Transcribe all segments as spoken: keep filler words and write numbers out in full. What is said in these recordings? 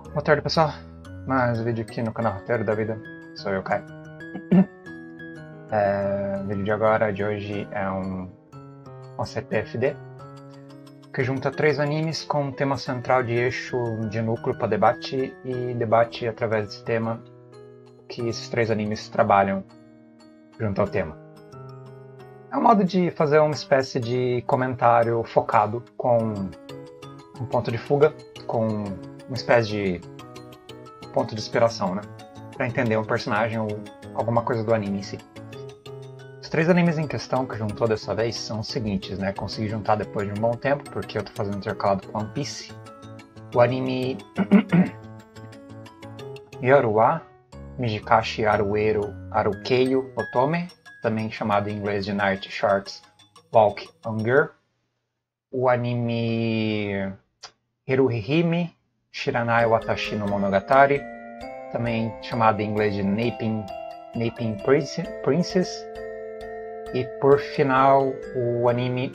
Boa tarde, pessoal. Mais um vídeo aqui no canal Roteiro da Vida. Sou eu, Caio. É, o vídeo de agora, de hoje, é um, um C P F D que junta três animes com um tema central de eixo de núcleo para debate e debate através desse tema que esses três animes trabalham junto ao tema. É um modo de fazer uma espécie de comentário focado com um ponto de fuga, com uma espécie de ponto de inspiração, né? Para entender um personagem ou alguma coisa do anime em si. Os três animes em questão que juntou dessa vez são os seguintes, né? Consegui juntar depois de um bom tempo, porque eu tô fazendo intercalado com One Piece. O anime Yoruwa Mijikashi Aruero Arukeio Otome, também chamado em inglês de Night Shorts Walk on Girl. O anime Hiruhime Shiranai Watashi no Monogatari, também chamado em inglês de Naping, Naping Princess. E por final, o anime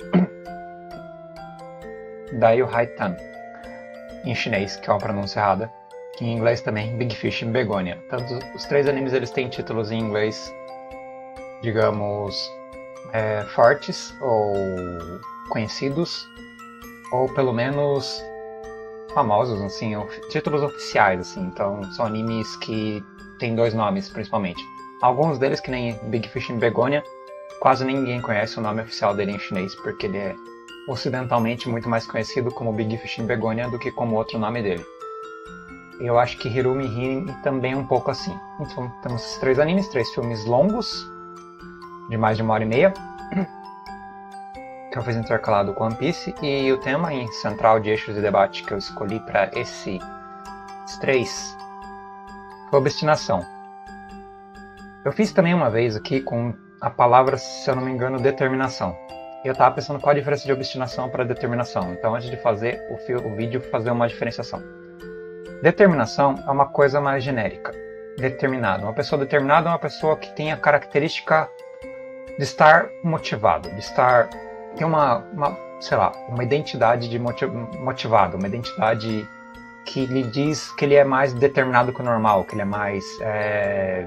Daio Haitan, em chinês, que é uma pronúncia errada, que em inglês também Big Fish in Begonia. Tanto os três animes eles têm títulos em inglês, digamos, é, fortes ou conhecidos, ou pelo menos famosos, assim, títulos oficiais, assim. Então são animes que têm dois nomes, principalmente. Alguns deles, que nem Big Fish in Begonia, quase ninguém conhece o nome oficial dele em chinês, porque ele é ocidentalmente muito mais conhecido como Big Fish in Begonia do que como outro nome dele. Eu acho que Hirumi Hime também é um pouco assim. Então temos esses três animes, três filmes longos, de mais de uma hora e meia, que eu fiz intercalado com One Piece, e o tema em central de eixos de debate que eu escolhi para esse, esses três foi obstinação. Eu fiz também uma vez aqui com a palavra, se eu não me engano, determinação. Eu estava pensando qual a diferença de obstinação para determinação, então antes de fazer o, fio, o vídeo, fazer uma diferenciação. Determinação é uma coisa mais genérica. Determinado. Uma pessoa determinada é uma pessoa que tem a característica de estar motivado, de estar... tem uma, uma sei lá, uma identidade de motiv, motivado, uma identidade que lhe diz que ele é mais determinado que o normal, que ele é mais é,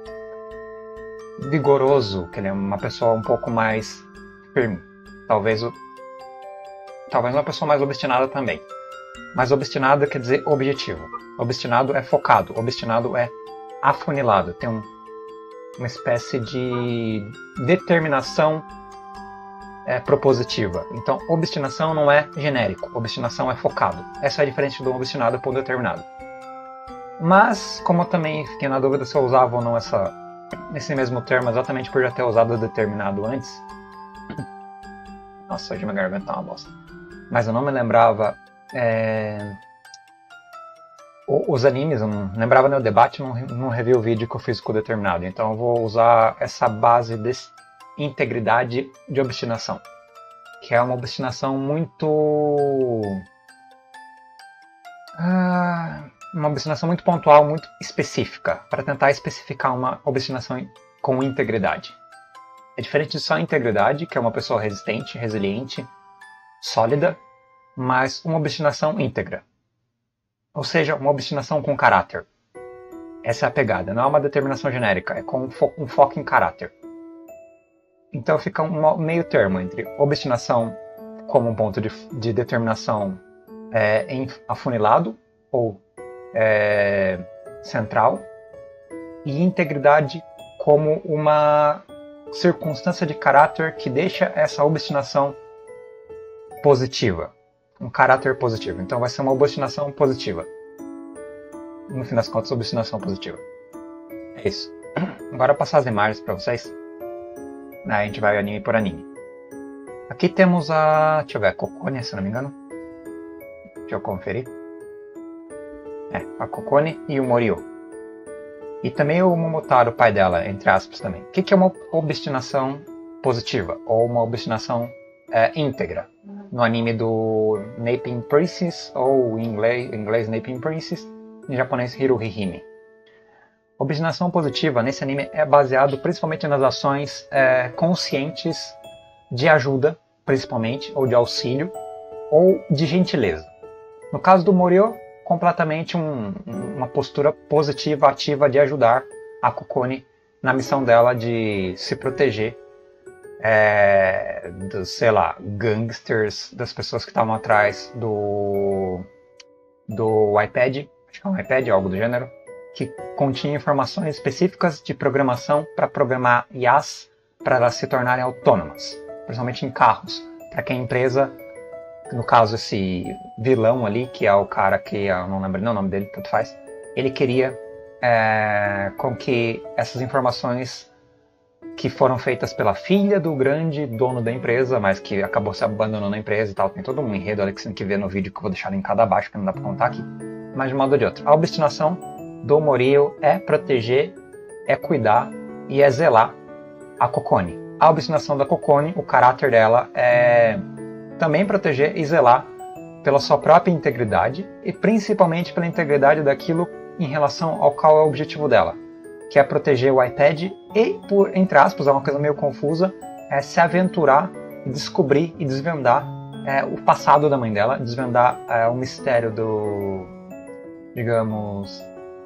vigoroso, que ele é uma pessoa um pouco mais firme. Talvez, o, talvez uma pessoa mais obstinada também. Mas obstinado quer dizer objetivo. Obstinado é focado, obstinado é afunilado, tem um, uma espécie de determinação é, propositiva. Então, obstinação não é genérico, obstinação é focado. Essa é a diferença do obstinado para o determinado. Mas, como eu também fiquei na dúvida se eu usava ou não essa, esse mesmo termo, exatamente por já ter usado determinado antes. Nossa, hoje minha garganta tá uma bosta. Mas eu não me lembrava... É... Os animes, eu não lembrava no debate, não, não revi o vídeo que eu fiz com o determinado. Então eu vou usar essa base de integridade de obstinação, que é uma obstinação muito... Ah, uma obstinação muito pontual, muito específica, para tentar especificar uma obstinação com integridade. É diferente de só integridade, que é uma pessoa resistente, resiliente, sólida, mas uma obstinação íntegra. Ou seja, uma obstinação com caráter. Essa é a pegada, não é uma determinação genérica, é com um, fo um foco em caráter. Então fica um meio termo entre obstinação como um ponto de, de determinação é, em afunilado ou é, central, e integridade como uma circunstância de caráter que deixa essa obstinação positiva. Um caráter positivo. Então vai ser uma obstinação positiva. No fim das contas, obstinação positiva. É isso. Agora eu passar as imagens para vocês. Aí a gente vai anime por anime. Aqui temos a... deixa eu ver, a Kokone, se não me engano. Deixa eu conferir. É, a Kokone e o Morio. E também o Momotaro, o pai dela, entre aspas também. O que, que é uma obstinação positiva? Ou uma obstinação é, íntegra? No anime do Naping Princess, ou em inglês, em inglês Naping Princess, em japonês Hiruhime. Obstinação positiva nesse anime é baseado principalmente nas ações é, conscientes de ajuda, principalmente, ou de auxílio, ou de gentileza. No caso do Morio, completamente um, uma postura positiva, ativa de ajudar a Kokone na missão dela de se proteger é, dos, sei lá, gangsters, das pessoas que estavam atrás do, do iPad, acho que é um iPad, algo do gênero, que continha informações específicas de programação para programar I As para elas se tornarem autônomas, principalmente em carros, para que a empresa, no caso esse vilão ali, que é o cara que, eu não lembro nem o nome dele, tanto faz, ele queria é, com que essas informações que foram feitas pela filha do grande dono da empresa, mas que acabou se abandonando a empresa e tal, tem todo um enredo ali que você tem que ver no vídeo que eu vou deixar linkado abaixo, que não dá para contar aqui, mas de um modo ou de outro. A obstinação do Moril é proteger, é cuidar e é zelar a Kokone. A obstinação da Kokone, o caráter dela é também proteger e zelar pela sua própria integridade e principalmente pela integridade daquilo em relação ao qual é o objetivo dela, que é proteger o iPad e, por, entre aspas, é uma coisa meio confusa, é se aventurar, descobrir e desvendar é, o passado da mãe dela, desvendar é, o mistério do, digamos,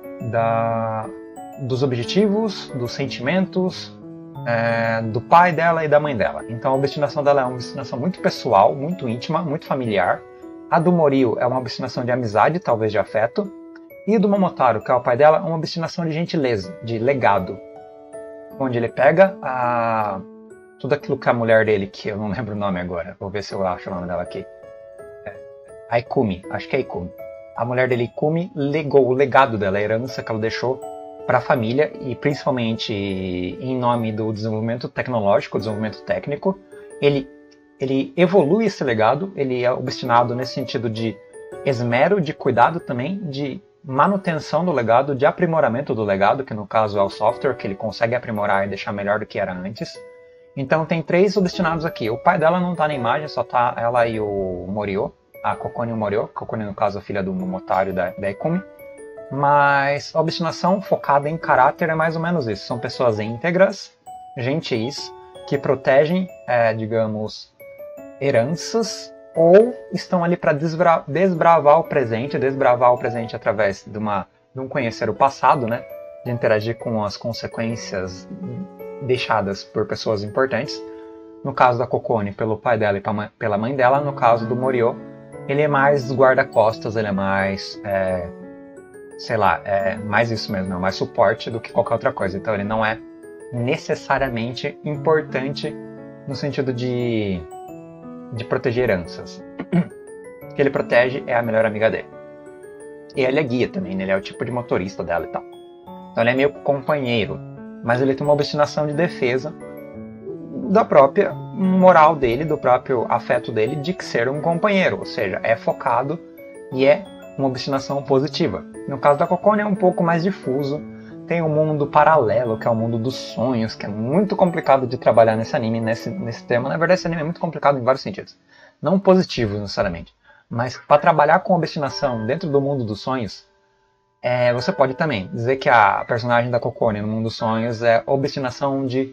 da, dos objetivos, dos sentimentos, é, do pai dela e da mãe dela. Então a obstinação dela é uma obstinação muito pessoal, muito íntima, muito familiar. A do Moril é uma obstinação de amizade, talvez de afeto. E do Momotaro, que é o pai dela, é uma obstinação de gentileza, de legado. Onde ele pega a... tudo aquilo que a mulher dele, que eu não lembro o nome agora, vou ver se eu acho o nome dela aqui. É, a Ikumi, acho que é Ikumi. A mulher dele, Ikumi, legou o legado dela, a herança que ela deixou para a família, e principalmente em nome do desenvolvimento tecnológico, desenvolvimento técnico. Ele, ele evolui esse legado, ele é obstinado nesse sentido de esmero, de cuidado também, de manutenção do legado, de aprimoramento do legado, que no caso é o software, que ele consegue aprimorar e deixar melhor do que era antes. Então tem três obstinados aqui. O pai dela não está na imagem, só está ela e o Moril, a Kokone e o Moril. Kokone, no caso, a filha do Momotaro da, da Ikumi. Mas a obstinação focada em caráter é mais ou menos isso. São pessoas íntegras, gentis, que protegem, é, digamos, heranças, ou estão ali para desbra desbravar o presente, desbravar o presente através de, uma, de um conhecer o passado, né? De interagir com as consequências deixadas por pessoas importantes. No caso da Kokone, pelo pai dela e pela mãe dela. No caso do Moril, ele é mais guarda-costas, ele é mais... É, sei lá, é mais isso mesmo, é mais suporte do que qualquer outra coisa. Então ele não é necessariamente importante no sentido de, de proteger heranças. O que ele protege é a melhor amiga dele. E ele é guia também, né? Ele é o tipo de motorista dela e tal. Então ele é meio companheiro, mas ele tem uma obstinação de defesa da própria moral dele, do próprio afeto dele de ser um companheiro, ou seja, é focado e é uma obstinação positiva. No caso da Kokone é um pouco mais difuso, tem um mundo paralelo, que é o mundo dos sonhos, que é muito complicado de trabalhar nesse anime, nesse, nesse tema. Na verdade, esse anime é muito complicado em vários sentidos. Não positivos, necessariamente. Mas para trabalhar com obstinação dentro do mundo dos sonhos, é, você pode também dizer que a personagem da Kokone no mundo dos sonhos é obstinação de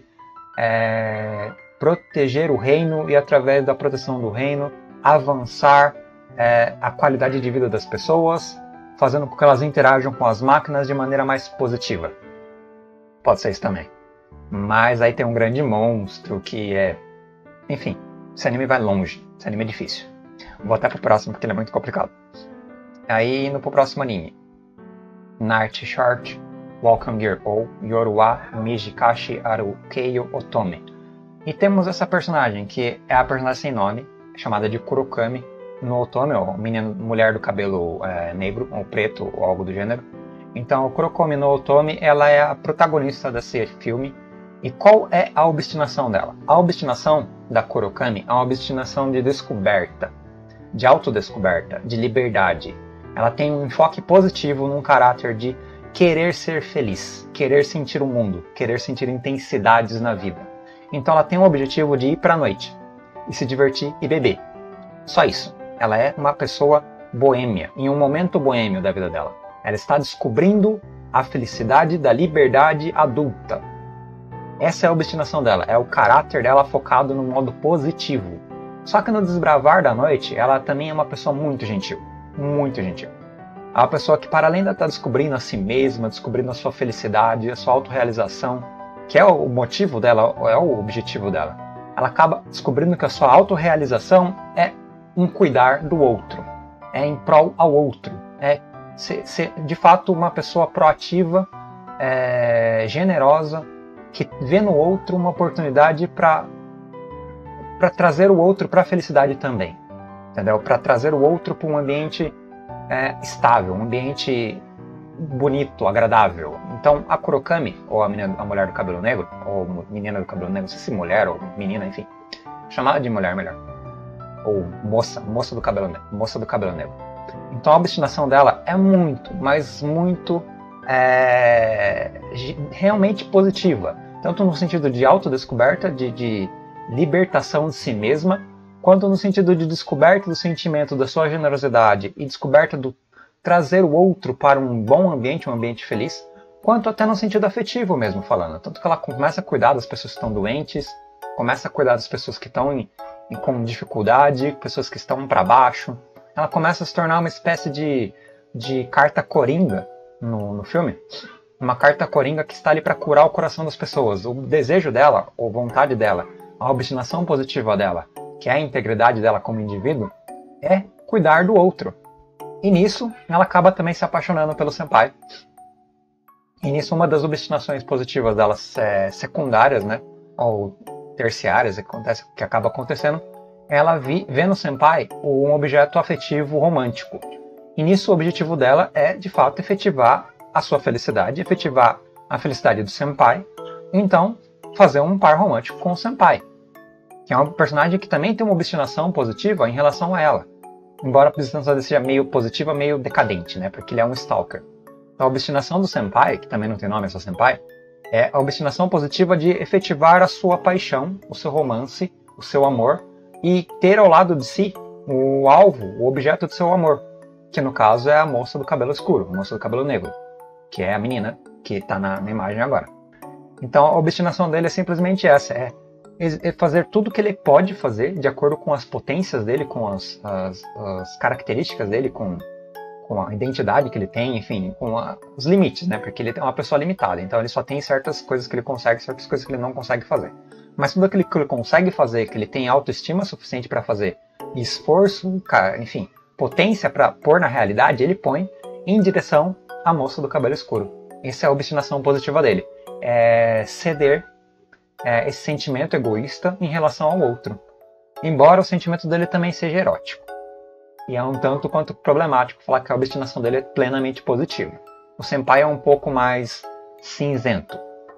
é, proteger o reino e, através da proteção do reino, avançar É, a qualidade de vida das pessoas, fazendo com que elas interajam com as máquinas de maneira mais positiva. Pode ser isso também. Mas aí tem um grande monstro que é... Enfim, esse anime vai longe. Esse anime é difícil. Vou até pro próximo porque ele é muito complicado. Aí indo pro próximo anime. Night Short Welcome Gear, ou Yoruwa Mijikashi Arukeio Otome. E temos essa personagem, que é a personagem sem nome, chamada de Kurokami no Otome, ou menina, mulher do cabelo é, negro, ou preto, ou algo do gênero. Então, Kurokami no Otome, ela é a protagonista desse filme. E qual é a obstinação dela? A obstinação da Kurokami é uma obstinação de descoberta, de autodescoberta, de liberdade. Ela tem um enfoque positivo num caráter de querer ser feliz, querer sentir o mundo, querer sentir intensidades na vida. Então ela tem o objetivo de ir para a noite, e se divertir e beber. Só isso. Ela é uma pessoa boêmia, em um momento boêmio da vida dela. Ela está descobrindo a felicidade da liberdade adulta. Essa é a obstinação dela, é o caráter dela focado no modo positivo. Só que no desbravar da noite, ela também é uma pessoa muito gentil, muito gentil. É uma pessoa que, para além de estar descobrindo a si mesma, descobrindo a sua felicidade, a sua autorrealização, que é o motivo dela, é o objetivo dela, ela acaba descobrindo que a sua autorrealização é um cuidar do outro, é em prol ao outro, é ser, ser de fato uma pessoa proativa, é, generosa, que vê no outro uma oportunidade para para trazer o outro para a felicidade também, entendeu? Para trazer o outro para um ambiente é, estável, um ambiente bonito, agradável. Então a Kurokami, ou a, menina, a mulher do cabelo negro, ou menina do cabelo negro, não sei se mulher ou menina, enfim, chamada de mulher melhor, ou moça, moça do cabelo negro, moça do cabelo negro. Então a obstinação dela é muito, mas muito é, realmente positiva, tanto no sentido de autodescoberta, de, de libertação de si mesma, quanto no sentido de descoberta do sentimento da sua generosidade e descoberta do trazer o outro para um bom ambiente, um ambiente feliz, quanto até no sentido afetivo mesmo falando. Tanto que ela começa a cuidar das pessoas que estão doentes, começa a cuidar das pessoas que estão em, em, com dificuldade, pessoas que estão para baixo. Ela começa a se tornar uma espécie de, de carta coringa no, no filme. Uma carta coringa que está ali para curar o coração das pessoas. O desejo dela, ou vontade dela, a obstinação positiva dela, que é a integridade dela como indivíduo, é cuidar do outro. E nisso, ela acaba também se apaixonando pelo senpai. E nisso, uma das obstinações positivas delas é, secundárias, né, ou terciárias, que, acontece, que acaba acontecendo, é ela vi, vê no senpai um objeto afetivo romântico. E nisso, o objetivo dela é, de fato, efetivar a sua felicidade, efetivar a felicidade do senpai, e então fazer um par romântico com o senpai, que é um personagem que também tem uma obstinação positiva em relação a ela. Embora a obstinação dele seja meio positiva, meio decadente, né? Porque ele é um stalker. Então a obstinação do senpai, que também não tem nome, é só senpai, é a obstinação positiva de efetivar a sua paixão, o seu romance, o seu amor, e ter ao lado de si o alvo, o objeto do seu amor, que no caso é a moça do cabelo escuro, a moça do cabelo negro, que é a menina que está na, na imagem agora. Então a obstinação dele é simplesmente essa, é fazer tudo o que ele pode fazer de acordo com as potências dele, com as, as, as características dele, com, com a identidade que ele tem, enfim, com a, os limites, né? Porque ele é uma pessoa limitada, então ele só tem certas coisas que ele consegue, certas coisas que ele não consegue fazer. Mas tudo aquilo que ele consegue fazer, que ele tem autoestima suficiente para fazer, esforço, enfim, potência para pôr na realidade, ele põe em direção à moça do cabelo escuro. Essa é a obstinação positiva dele. É ceder É, esse sentimento egoísta em relação ao outro, embora o sentimento dele também seja erótico. E é um tanto quanto problemático falar que a obstinação dele é plenamente positiva. O senpai é um pouco mais cinzento.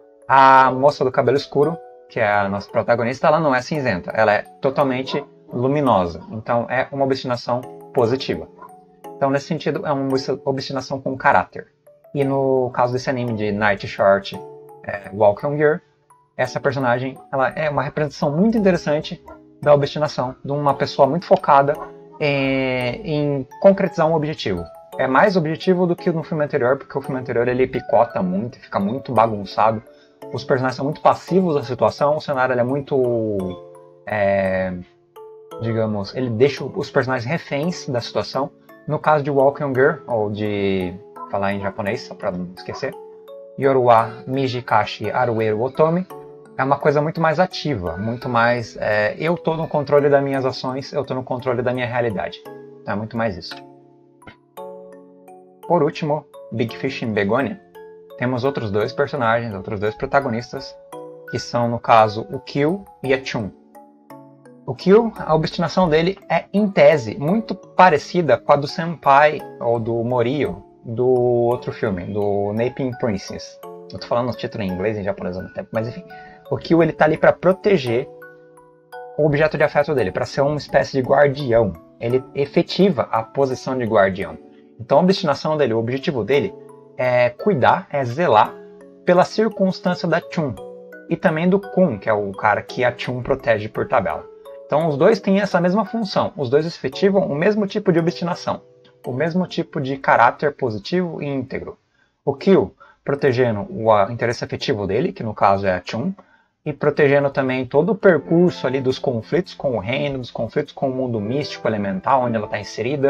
A moça do cabelo escuro, que é a nossa protagonista, ela não é cinzenta, ela é totalmente luminosa. Então é uma obstinação positiva. Então nesse sentido é uma obstinação com caráter. E no caso desse anime de Night Short, é, Walk on Girl, essa personagem ela é uma representação muito interessante da obstinação de uma pessoa muito focada em, em concretizar um objetivo. É mais objetivo do que no filme anterior, porque o filme anterior ele picota muito, fica muito bagunçado. Os personagens são muito passivos da situação, o cenário ele é muito, é, digamos, ele deixa os personagens reféns da situação. No caso de Walk on Girl, ou de falar em japonês, só para não esquecer, Yoruwa Mijikashi Arueru Otome, é uma coisa muito mais ativa, muito mais... É, eu estou no controle das minhas ações, eu estou no controle da minha realidade. Então é muito mais isso. Por último, Big Fish in Begonia, temos outros dois personagens, outros dois protagonistas, que são, no caso, o Kyo e a Chun. O Kyo, a obstinação dele é, em tese, muito parecida com a do Senpai, ou do Morio, do outro filme, do Naping Princess. Eu tô falando o título em inglês e em japonês ao mesmo tempo, mas enfim. O Kyo ele tá ali para proteger o objeto de afeto dele, para ser uma espécie de guardião. Ele efetiva a posição de guardião. Então a obstinação dele, o objetivo dele é cuidar, é zelar pela circunstância da Chun. E também do Kun, que é o cara que a Chun protege por tabela. Então os dois têm essa mesma função. Os dois efetivam o mesmo tipo de obstinação. O mesmo tipo de caráter positivo e íntegro. O Kyo protegendo o interesse afetivo dele, que no caso é a Chun, e protegendo também todo o percurso ali dos conflitos com o reino, dos conflitos com o mundo místico, elemental, onde ela está inserida,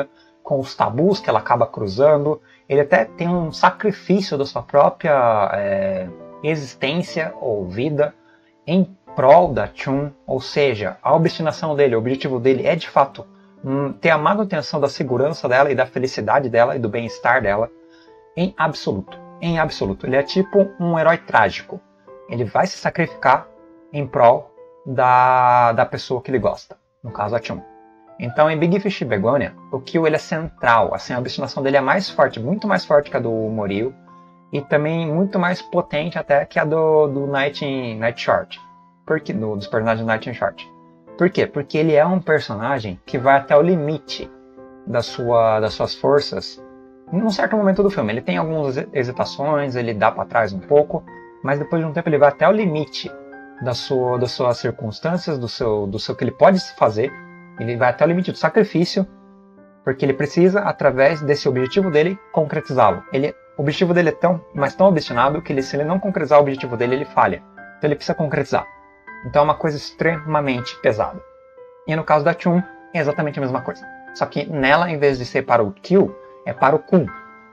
com os tabus que ela acaba cruzando. Ele até tem um sacrifício da sua própria é, existência ou vida em prol da Chun, ou seja, a obstinação dele, o objetivo dele é de fato hum, ter a manutenção da segurança dela e da felicidade dela e do bem-estar dela em absoluto, em absoluto. Ele é tipo um herói trágico. Ele vai se sacrificar em prol da, da pessoa que ele gosta, no caso a Chun. Então em Big Fish e Begonia, o Kyo ele é central, assim, a obstinação dele é mais forte, muito mais forte que a do Moril, e também muito mais potente até que a do, do Night, in, Night Short. Porque, do, dos personagens do Night in Short. Por quê? Porque ele é um personagem que vai até o limite da sua, das suas forças num certo momento do filme. Ele tem algumas hesitações, ele dá para trás um pouco, mas depois de um tempo ele vai até o limite da sua, das suas circunstâncias, do seu, do seu que ele pode fazer. Ele vai até o limite do sacrifício, porque ele precisa, através desse objetivo dele, concretizá-lo. Ele, o objetivo dele é tão, mas tão obstinado que ele, se ele não concretizar o objetivo dele, ele falha. Então ele precisa concretizar. Então é uma coisa extremamente pesada. E no caso da Chun, é exatamente a mesma coisa. Só que nela, em vez de ser para o Kyo, é para o Kun.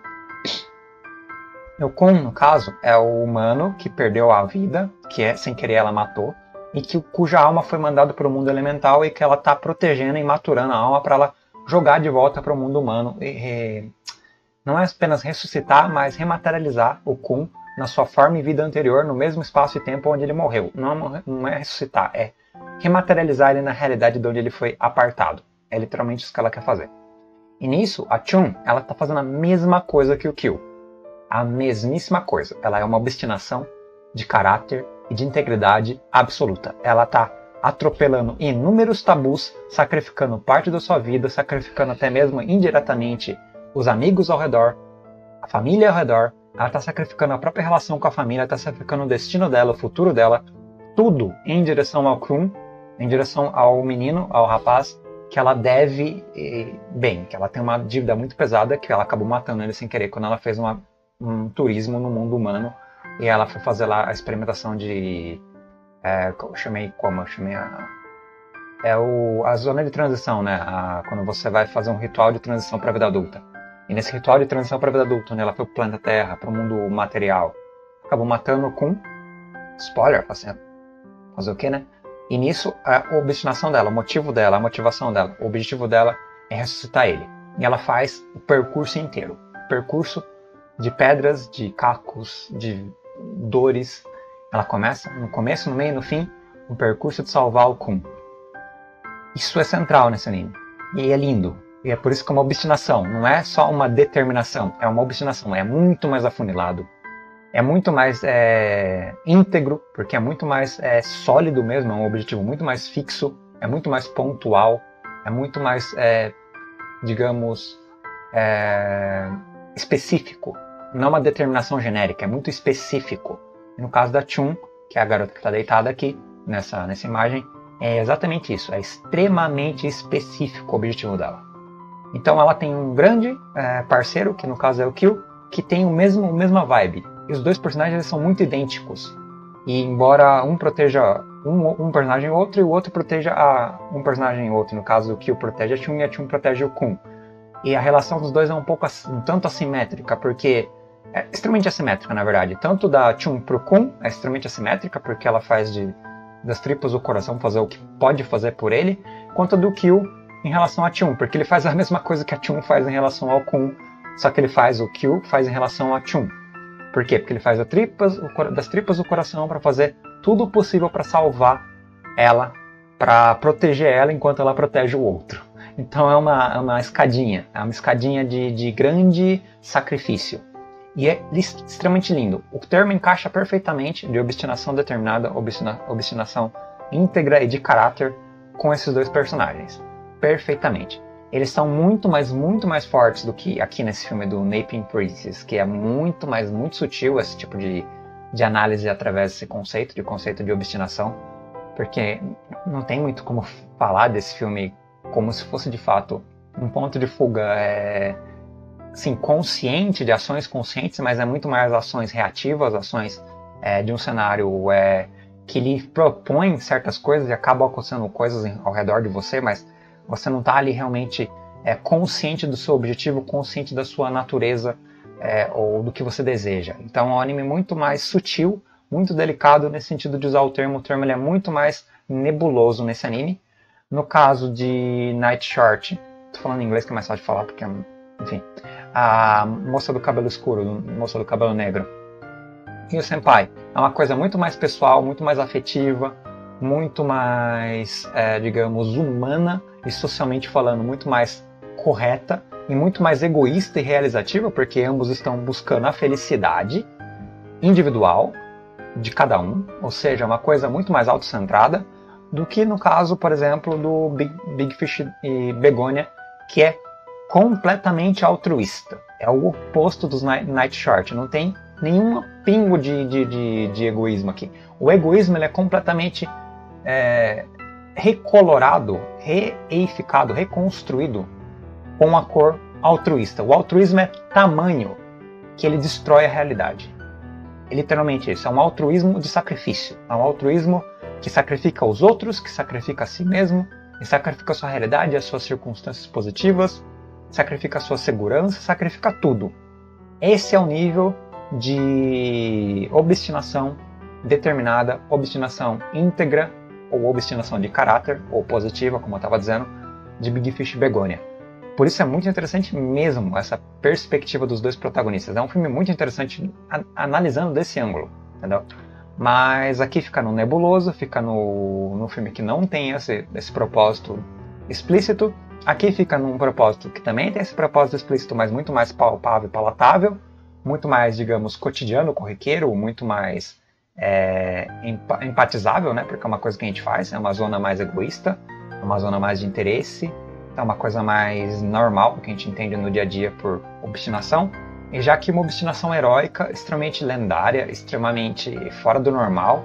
O Kun, no caso, é o humano que perdeu a vida, que é, sem querer ela matou, e que, cuja alma foi mandada para o mundo elemental e que ela está protegendo e maturando a alma para ela jogar de volta para o mundo humano. E, e, não é apenas ressuscitar, mas rematerializar o Kun na sua forma e vida anterior, no mesmo espaço e tempo onde ele morreu. Não, não é ressuscitar, é rematerializar ele na realidade de onde ele foi apartado. É literalmente isso que ela quer fazer. E nisso, a Chun, ela está fazendo a mesma coisa que o Kyo. A mesmíssima coisa. Ela é uma obstinação de caráter e de integridade absoluta. Ela está atropelando inúmeros tabus, sacrificando parte da sua vida, sacrificando até mesmo indiretamente os amigos ao redor, a família ao redor. Ela está sacrificando a própria relação com a família, está sacrificando o destino dela, o futuro dela, tudo em direção ao Kun, em direção ao menino, ao rapaz, que ela deve bem, que ela tem uma dívida muito pesada, que ela acabou matando ele sem querer, quando ela fez uma, um turismo no mundo humano, e ela foi fazer lá a experimentação de... É, eu chamei como? Eu chamei a... É o, a zona de transição, né? A, quando você vai fazer um ritual de transição para a vida adulta. E nesse ritual de transição para a vida adulta, né, ela foi para o planeta Terra, para o mundo material, acabou matando com... Spoiler, assim, fazer o quê, né? E nisso, a obstinação dela, o motivo dela, a motivação dela, o objetivo dela é ressuscitar ele. E ela faz o percurso inteiro. Percurso de pedras, de cacos, de dores. Ela começa, no começo, no meio e no fim, um percurso de salvar o Kun. Isso é central nesse anime. E é lindo. E é por isso que é uma obstinação. Não é só uma determinação, é uma obstinação. É muito mais afunilado. É muito mais é, íntegro, porque é muito mais é, sólido mesmo, é um objetivo muito mais fixo, é muito mais pontual, é muito mais, é, digamos, é, específico. Não uma determinação genérica, é muito específico. E no caso da Chun, que é a garota que está deitada aqui, nessa, nessa imagem, é exatamente isso, é extremamente específico o objetivo dela. Então ela tem um grande é, parceiro, que no caso é o Kyo, que tem o mesmo, a mesma vibe. E os dois personagens eles são muito idênticos. E embora um proteja um, um personagem ou outro, e o outro proteja a, um personagem ou outro. No caso, o Kyo protege a Chun e a Chun protege o Kun. E a relação dos dois é um pouco um tanto assimétrica, porque... É extremamente assimétrica, na verdade. Tanto da Chun pro Kun é extremamente assimétrica, porque ela faz de, das tripas do coração fazer o que pode fazer por ele, quanto do Kyo em relação a Chun, porque ele faz a mesma coisa que a Chun faz em relação ao Kun, só que ele faz o Kyo faz em relação a Chun. Por quê? Porque ele faz a tripas, o, das tripas do coração para fazer tudo o possível para salvar ela, para proteger ela enquanto ela protege o outro. Então é uma, é uma escadinha, é uma escadinha de, de grande sacrifício. E é extremamente lindo. O termo encaixa perfeitamente de obstinação determinada, obstina, obstinação íntegra e de caráter com esses dois personagens. Perfeitamente. Eles são muito, mas muito mais fortes do que aqui nesse filme do Naping Princess, que é muito, mas muito sutil esse tipo de, de análise através desse conceito, de conceito de obstinação, porque não tem muito como falar desse filme como se fosse de fato um ponto de fuga é, sim, consciente, de ações conscientes, mas é muito mais ações reativas, ações é, de um cenário é, que lhe propõe certas coisas e acaba acontecendo coisas ao redor de você, mas você não está ali realmente é, consciente do seu objetivo, consciente da sua natureza é, ou do que você deseja. Então é um anime muito mais sutil, muito delicado nesse sentido de usar o termo. O termo ele é muito mais nebuloso nesse anime. No caso de Night Short, tô falando em inglês que é mais fácil de falar, porque, enfim, a moça do cabelo escuro, a moça do cabelo negro, e o senpai, é uma coisa muito mais pessoal, muito mais afetiva, muito mais, é, digamos, humana e socialmente falando, muito mais correta e muito mais egoísta e realizativa, porque ambos estão buscando a felicidade individual de cada um, ou seja, uma coisa muito mais autocentrada do que no caso, por exemplo, do Big, Big Fish e Begonia, que é completamente altruísta. É o oposto dos Night Short, não tem nenhum pingo de, de, de, de egoísmo aqui. O egoísmo ele é completamente é, recolorado, reificado, reconstruído com a cor altruísta. O altruísmo é tamanho que ele destrói a realidade. É literalmente isso, é um altruísmo de sacrifício. É um altruísmo que sacrifica os outros, que sacrifica a si mesmo, e sacrifica a sua realidade, as suas circunstâncias positivas, sacrifica a sua segurança, sacrifica tudo. Esse é o nível de obstinação determinada, obstinação íntegra, ou obstinação de caráter, ou positiva, como eu estava dizendo, de Big Fish e Begonia. Por isso é muito interessante mesmo essa perspectiva dos dois protagonistas. É um filme muito interessante analisando desse ângulo, entendeu? Mas aqui fica no nebuloso, fica no, no filme que não tem esse, esse propósito explícito. Aqui fica num propósito que também tem esse propósito explícito, mas muito mais palpável e palatável, muito mais, digamos, cotidiano, corriqueiro, muito mais é, empatizável, né? Porque é uma coisa que a gente faz, é uma zona mais egoísta, é uma zona mais de interesse, é uma coisa mais normal, que a gente entende no dia a dia por obstinação. E já que uma obstinação heróica, extremamente lendária, extremamente fora do normal,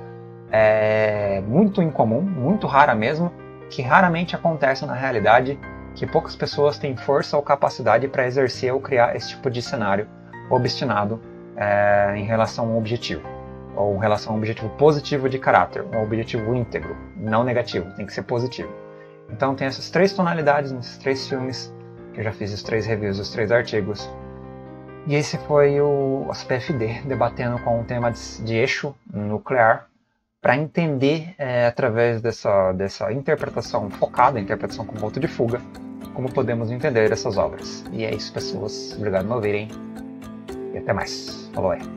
é muito incomum, muito rara mesmo, que raramente acontece na realidade, que poucas pessoas têm força ou capacidade para exercer ou criar esse tipo de cenário obstinado é, em relação a um objetivo, ou em relação a um objetivo positivo de caráter, um objetivo íntegro, não negativo, tem que ser positivo. Então tem essas três tonalidades nesses três filmes, que eu já fiz os três reviews, os três artigos. E esse foi o C P F D, debatendo com o tema de, de eixo nuclear, para entender, é, através dessa, dessa interpretação focada, interpretação com ponto de fuga, como podemos entender essas obras. E é isso, pessoas. Obrigado por me ouvirem. E até mais. Falou aí.